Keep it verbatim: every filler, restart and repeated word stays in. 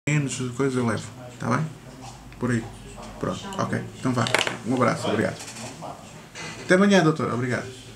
menos coisas eu levo, está bem? Por aí. Pronto, ok. Então vá. Um abraço, obrigado. Até amanhã, doutor. Obrigado.